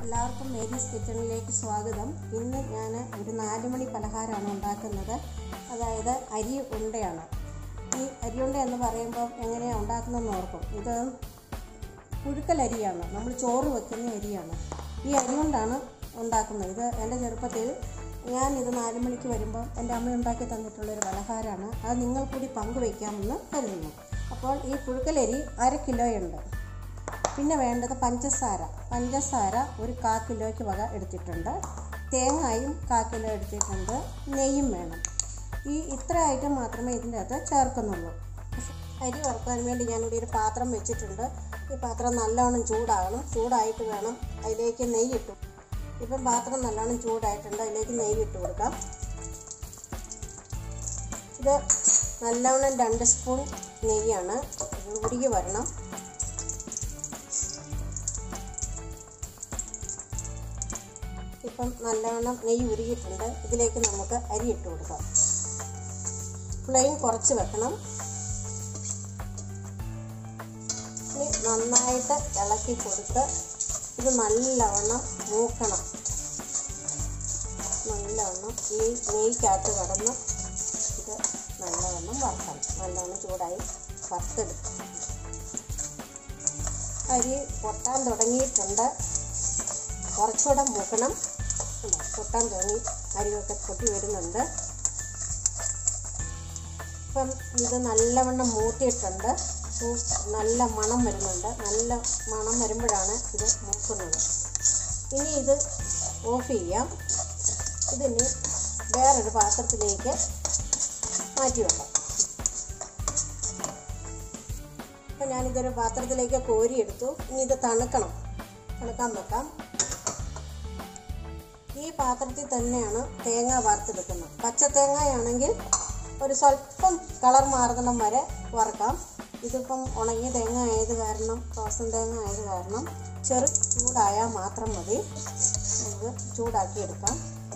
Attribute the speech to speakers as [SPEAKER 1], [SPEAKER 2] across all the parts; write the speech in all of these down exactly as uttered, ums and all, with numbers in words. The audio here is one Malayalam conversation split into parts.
[SPEAKER 1] എല്ലാവർക്കും മേരീസ് കിച്ചണിലേക്ക് സ്വാഗതം. ഇന്ന് ഞാൻ ഒരു നാല് മണി പലഹാരമാണ് ഉണ്ടാക്കുന്നത്. അതായത് അരി ഉണ്ടയാണ്. ഈ അരി ഉണ്ട എന്ന് പറയുമ്പോൾ എങ്ങനെയാണ് ഉണ്ടാക്കുന്നതെന്ന് ഓർക്കും. ഇത് പുഴുക്കലരിയാണ്, നമ്മൾ ചോറ് വെക്കുന്ന അരിയാണ്. ഈ അരി കൊണ്ടാണ് ഉണ്ടാക്കുന്നത്. ഇത് എൻ്റെ ചെറുപ്പത്തിൽ ഞാനിത് നാല് മണിക്ക് വരുമ്പോൾ എൻ്റെ അമ്മ ഉണ്ടാക്കി തന്നിട്ടുള്ളൊരു പലഹാരമാണ്. അത് നിങ്ങൾ കൂടി പങ്കുവയ്ക്കാമെന്ന് കരുതുന്നു. അപ്പോൾ ഈ പുഴുക്കലരി അര കിലോയുണ്ട്. പിന്നെ വേണ്ടത് പഞ്ചസാര പഞ്ചസാര ഒരു കാ കിലോയ്ക്ക് വക എടുത്തിട്ടുണ്ട്. തേങ്ങയും കാ കിലോ എടുത്തിട്ടുണ്ട്. നെയ്യും വേണം. ഈ ഇത്ര ഐറ്റം മാത്രമേ ഇതിൻ്റെ അകത്ത് ചേർക്കുന്നുള്ളൂ. അരി വറുക്കാൻ വേണ്ടി ഞാനിവിടെ ഒരു പാത്രം വെച്ചിട്ടുണ്ട്. ഈ പാത്രം നല്ലോണം ചൂടാകണം. ചൂടായിട്ട് വേണം അതിലേക്ക് നെയ്യിട്ടു. ഇപ്പം പാത്രം നല്ലോണം ചൂടായിട്ടുണ്ട്. അതിലേക്ക് നെയ്യിട്ട് കൊടുക്കാം. ഇത് നല്ലോണം രണ്ട് സ്പൂൺ നെയ്യാണ്. ഉരുകി വരണം. ഇപ്പം നല്ലവണ്ണം നെയ്യ് ഉരുകിയിട്ടുണ്ട്. ഇതിലേക്ക് നമുക്ക് അരി ഇട്ട് കൊടുക്കാം. ഫ്ലെയിം കുറച്ച് വെക്കണം. ഇനി നന്നായിട്ട് ഇളക്കി കൊടുത്ത് ഇത് നല്ലവണ്ണം മൂക്കണം. നല്ലവണ്ണം ഈ നെയ്ക്കകത്ത് കടന്ന് ഇത് നല്ലവണ്ണം വറുക്കണം. നല്ലവണ്ണം ചൂടായി വറുത്തെടുക്കും. അരി പൊട്ടാൻ തുടങ്ങിയിട്ടുണ്ട്. കുറച്ചുകൂടെ മൂക്കണം. പൊട്ടാൻ തുടങ്ങി അരിയൊക്കെ പൊട്ടി വരുന്നുണ്ട്. ഇപ്പം ഇത് നല്ലവണ്ണം മൂട്ടിയിട്ടുണ്ട്. നല്ല മണം വരുന്നുണ്ട്. നല്ല മണം വരുമ്പോഴാണ് ഇത് മൂക്കുന്നത്. ഇനി ഇത് ഓഫ് ചെയ്യാം. ഇതിന് വേറൊരു പാത്രത്തിലേക്ക് മാറ്റി വെക്കാം. അപ്പം ഞാനിതൊരു പാത്രത്തിലേക്ക് കോരിയെടുത്തു. ഇനി ഇത് തണുക്കണം. തണുക്കാൻ വെക്കാം. ഈ പാത്രത്തിൽ തന്നെയാണ് തേങ്ങ വറുത്തെടുക്കുന്നത്. പച്ച തേങ്ങയാണെങ്കിൽ ഒരു സ്വല്പം കളർ മാറുന്നിടം വരെ വറുക്കാം. ഇതിപ്പം ഉണങ്ങിയ തേങ്ങ ആയത് കാരണം, റോസൻ തേങ്ങ ആയത് കാരണം ചെറു ചൂടായാൽ മാത്രം മതി. നമുക്ക് ചൂടാക്കിയെടുക്കാം.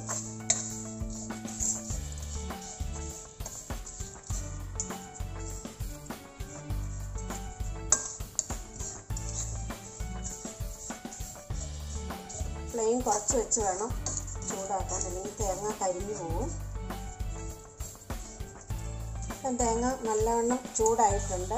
[SPEAKER 1] ഫ്ലെയിം കുറച്ച് വെച്ച് വേണം ചൂടാക്കാൻ, അല്ലെങ്കിൽ തേങ്ങ കരിഞ്ഞു പോകും. തേങ്ങ നല്ലവണ്ണം ചൂടായിട്ടുണ്ട്.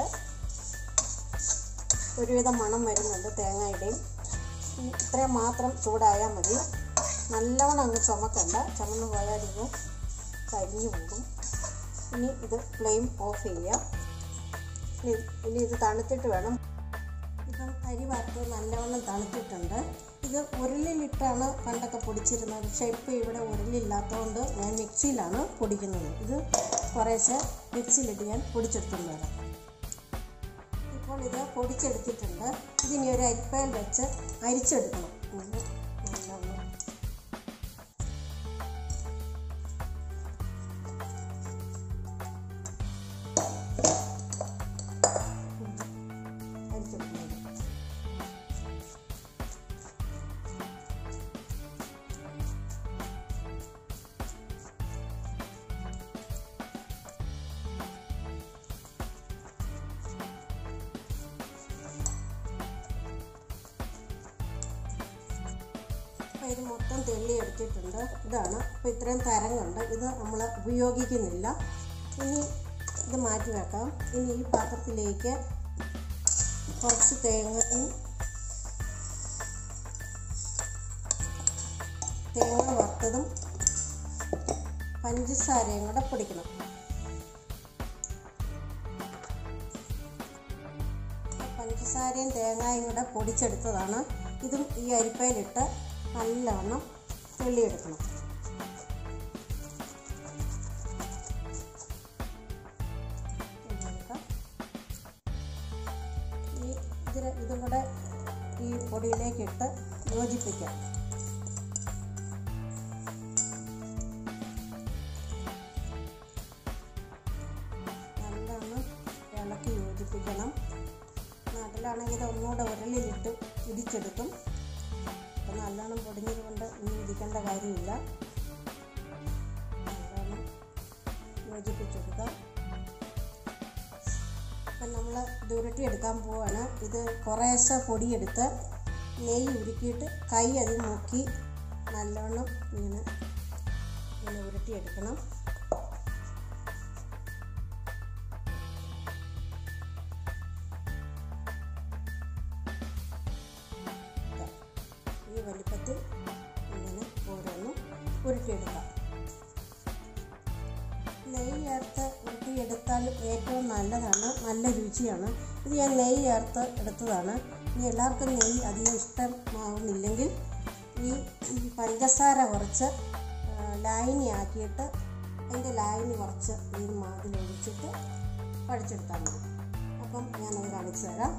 [SPEAKER 1] ഒരുവിധം മണം വരുന്നുണ്ട് തേങ്ങയുടെയും. ഇത്രയും മാത്രം ചൂടായാൽ മതി. നല്ലവണ്ണം അങ്ങ് ചുമക്കണ്ട. ചുമന്ന് പോയാൽ ഇത് കരിഞ്ഞു പോകും. ഇനി ഇത് ഫ്ലെയിം ഓഫ് ചെയ്യാം. ഇനി ഇത് തണുത്തിട്ട് വേണം. ഇപ്പം അരി വറുത്ത് നല്ലവണ്ണം തണുത്തിട്ടുണ്ട്. ഇത് ഉരുളിലിട്ടാണ് പണ്ടൊക്കെ പൊടിച്ചിരുന്നത്. പക്ഷേ ഇപ്പോൾ ഇവിടെ ഉരുളില്ലാത്തതുകൊണ്ട് ഞാൻ മിക്സിയിലാണ് പൊടിക്കുന്നത്. ഇത് കുറേശ്ശെ മിക്സിയിലിട്ട് ഞാൻ പൊടിച്ചെടുത്തുകൊണ്ട് വരാം. ഇപ്പോൾ ഇത് പൊടിച്ചെടുത്തിട്ടുണ്ട്. ഇതിനി ഒരു അരിപ്പയിൽ വെച്ച് അരിച്ചെടുക്കണം. നല്ലോണം അരിച്ചെടുക്കുന്നത്. ഇത് മൊത്തം തെള്ളി എടുത്തിട്ടുണ്ട്. ഇതാണ്. അപ്പോൾ ഇത്രയും തരങ്ങുണ്ട്. ഇത് നമ്മൾ ഉപയോഗിക്കുന്നില്ല. ഇനി ഇത് മാറ്റി വെക്കാം. ഇനി ഈ പാത്രത്തിലേക്ക് കുറച്ച് തേങ്ങയും തേങ്ങ വറുത്തതും പഞ്ചസാരയും കൂടെ പൊടിക്കണം. പഞ്ചസാരയും തേങ്ങയും കൂടെ പൊടിച്ചെടുത്തതാണ്. ഇതും ഈ അരിപ്പയിലിട്ട് നല്ലവണ്ണം തെള്ളിയെടുക്കണം. ഈ ഇതിന് ഇതും കൂടെ ഈ പൊടിയിലേക്കിട്ട് യോജിപ്പിക്കാം. നല്ലവണ്ണം ഇളക്കി യോജിപ്പിക്കണം. നാട്ടിലാണെങ്കിൽ ഇത് ഒന്നുകൂടെ ഉരലിലിട്ട് ഇടിച്ചെടുക്കും. അപ്പം നല്ലോണം പൊടിഞ്ഞത് കൊണ്ട് ഇനി ഇരിക്കേണ്ട കാര്യമില്ല. നല്ലോണം യോജിപ്പിച്ചെടുക്കാം. അപ്പം നമ്മൾ ഇത് ഉരുട്ടിയെടുക്കാൻ പോവാണ്. ഇത് കുറേശ്ശെ പൊടിയെടുത്ത് നെയ്യ് ഉരുക്കിയിട്ട് കൈ അതിൽ മുക്കി നല്ലോണം ഇങ്ങനെ ഇങ്ങനെ ഉരുട്ടിയെടുക്കണം. ഈ വലിപ്പത്തിൽ ഇങ്ങനെ ഓരോന്നും ഉരുട്ടിയെടുക്കാം. നെയ്യ് ചേർത്ത് ഉരുട്ടിയെടുത്താൽ ഏറ്റവും നല്ലതാണ്, നല്ല രുചിയാണ്. ഇത് ഞാൻ നെയ്യ് ചേർത്ത് എടുത്തതാണ്. ഇനി എല്ലാവർക്കും നെയ്യ് അധികം ഇഷ്ടമാവുന്നില്ലെങ്കിൽ ഈ പഞ്ചസാര കുറച്ച് ലായനിയാക്കിയിട്ട് അതിൻ്റെ ലായനി കുറച്ച് ഈ മാവിലൊഴിച്ചിട്ട് കുഴച്ചെടുത്താൽ മതി. അപ്പം ഞാനത് കാണിച്ചു തരാം.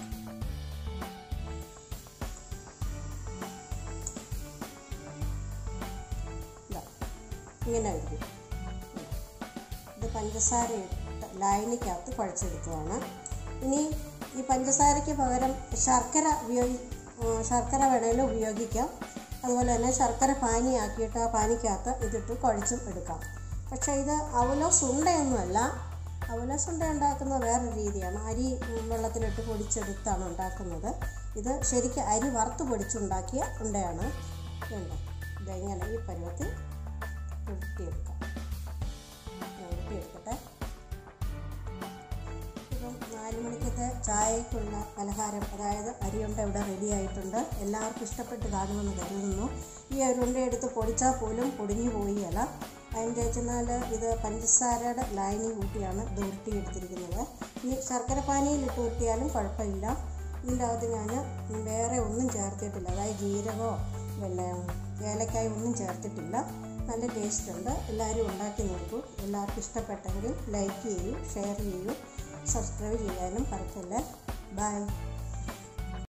[SPEAKER 1] ഇങ്ങനെ ആയിരിക്കും. ഇത് പഞ്ചസാര ഇട്ട് ലായനിക്കകത്ത് കുഴച്ചെടുത്തതാണ്. ഇനി ഈ പഞ്ചസാരയ്ക്ക് പകരം ശർക്കര ഉപയോഗി ശർക്കര വേണമെങ്കിലും ഉപയോഗിക്കാം. അതുപോലെ തന്നെ ശർക്കര പാനിയാക്കിയിട്ട് ആ പാനിക്കകത്ത് ഇതിട്ട് കുഴച്ചും എടുക്കാം. പക്ഷേ ഇത് അവലോസ് ഉണ്ടയൊന്നുമല്ല. അവലോസ് ഉണ്ട ഉണ്ടാക്കുന്നത് വേറൊരു രീതിയാണ്. അരി വെള്ളത്തിലിട്ട് പൊടിച്ചെടുത്താണ് ഉണ്ടാക്കുന്നത്. ഇത് ശരിക്കും അരി വറുത്ത് പൊടിച്ചുണ്ടാക്കിയ ഉണ്ടയാണ്. വേണ്ട ഇതെങ്ങനെ ഈ പരുവത്തിൽ ഉരുട്ടിയെടുക്കാം. ഉരുട്ടിയെടുക്കട്ടെ. ഇപ്പം നാല് മണിക്കത്തെ ചായക്കുള്ള പലഹാരം, അതായത് അരിയുണ്ട ഇവിടെ റെഡി ആയിട്ടുണ്ട്. എല്ലാവർക്കും ഇഷ്ടപ്പെട്ട് കാണുമെന്ന് കരുതുന്നു. ഈ അരിയുണ്ട എടുത്ത് പൊടിച്ചാൽ പോലും പൊടിഞ്ഞു പോയില്ല. അതിൻ്റെ വെച്ചെന്നാൽ ഇത് പഞ്ചസാരയുടെ ലായനി കൂട്ടിയാണ് ഇത് ഉരുട്ടിയെടുത്തിരിക്കുന്നത്. ഇനി ശർക്കര പാനിയിലിട്ട് ഉരുട്ടിയാലും കുഴപ്പമില്ല. ഇതിൻ്റെ അകത്ത് ഞാൻ വേറെ ഒന്നും ചേർത്തിട്ടില്ല. അതായത് ജീരകമോ പിന്നെ ഏലക്കായ ഒന്നും ചേർത്തിട്ടില്ല. നല്ല ടേസ്റ്റ് ഉണ്ട്. എല്ലാവരും ഉണ്ടാക്കി നോക്കൂ. എല്ലാവർക്കും ഇഷ്ടപ്പെട്ടെങ്കിൽ ലൈക്ക് ചെയ്യൂ, ഷെയർ ചെയ്യൂ, സബ്സ്ക്രൈബ് ചെയ്യാനും മറക്കല്ലേ. ബൈ.